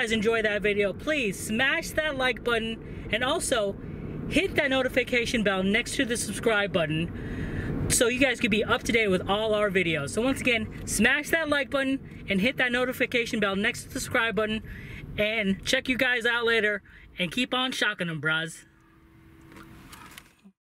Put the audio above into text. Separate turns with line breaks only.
guys enjoyed that video, please smash that like button and also hit that notification bell next to the subscribe button so you guys can be up to date with all our videos. So once again, smash that like button and hit that notification bell next to the subscribe button, and check you guys out later and keep on shocking them, bros.